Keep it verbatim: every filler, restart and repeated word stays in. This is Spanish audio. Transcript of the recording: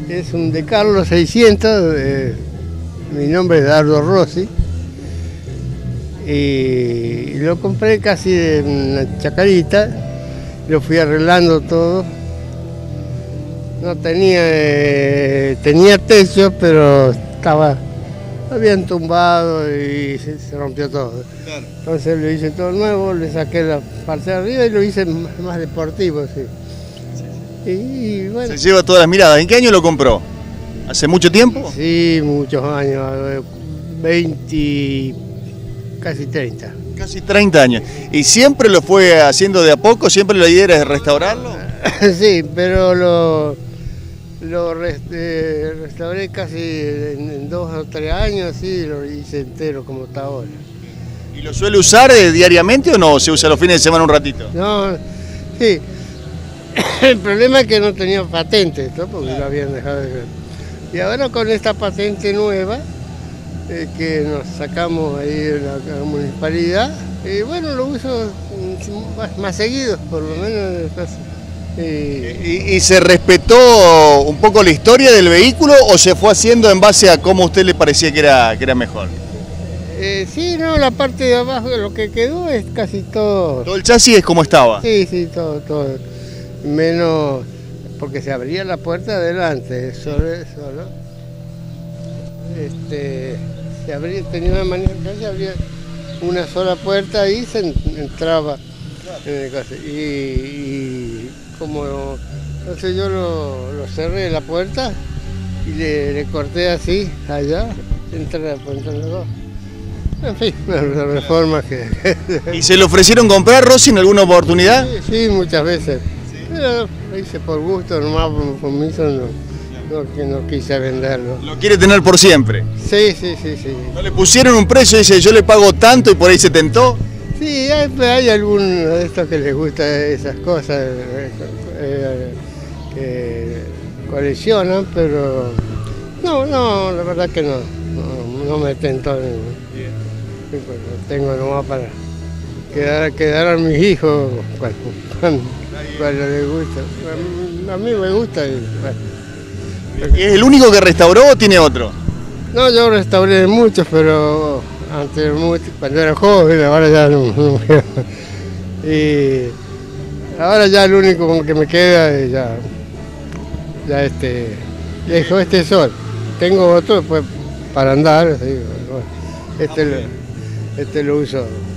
Es un De Carlos seiscientos, eh, mi nombre es Dardo Rossi. Y lo compré casi de una chacarita, lo fui arreglando todo. No tenía, eh, tenía techo, pero estaba, habían tumbado y se, se rompió todo. Claro. Entonces lo hice todo nuevo, le saqué la parte de arriba y lo hice más, más deportivo, sí. Sí. Y, y bueno. Se lleva todas las miradas. ¿En qué año lo compró? ¿Hace mucho tiempo? Sí, muchos años, veinte, casi treinta. Casi treinta años. ¿Y siempre lo fue haciendo de a poco? ¿Siempre la idea era restaurarlo? Sí, pero lo, lo rest, eh, restauré casi en, en dos o tres años, sí, lo hice entero como está ahora. ¿Y lo suele usar eh, diariamente o no? ¿Se usa los fines de semana un ratito? No, sí. El problema es que no tenía patente, ¿no? Porque claro, lo habían dejado de ver. Y ahora con esta patente nueva, eh, que nos sacamos ahí en la, la municipalidad, y bueno, lo uso más, más seguido, por lo menos. ¿Y, ¿Y se respetó un poco la historia del vehículo o se fue haciendo en base a cómo a usted le parecía que era, que era mejor? Eh, sí, no, la parte de abajo, lo que quedó es casi todo. ¿Todo el chasis es como estaba? Sí, sí, todo, todo. Menos, porque se abría la puerta adelante, solo, solo. Este, se abría, tenía una manera, se abría una sola puerta y se entraba en el caso. Y, y como, entonces yo lo, lo cerré la puerta y le, le corté así, allá, entre, entre los dos. En fin, la reforma que... ¿Y se le ofrecieron comprar, Rossi, en alguna oportunidad? Sí, sí, muchas veces. Pero lo hice por gusto, nomás por permiso, no, no, que no quise venderlo. ¿Lo quiere tener por siempre? Sí, sí, sí, sí. ¿No le pusieron un precio y dice yo le pago tanto y por ahí se tentó? Sí, hay, hay algunos de estos que les gusta esas cosas, eh, eh, que coleccionan, pero no, no, la verdad que no, no, no me tentó. Bien. Tengo nomás para quedar, quedar a mis hijos cuando, cuando, cuando les gusta. A mí me gusta. Y, bueno. ¿Es el único que restauró o tiene otro? No, yo restauré muchos, pero antes mucho, cuando era joven, ahora ya no, no. Y ahora ya el único que me queda es ya, ya este, dejo este sol. Tengo otro pues, para andar, así, este, lo, este lo uso.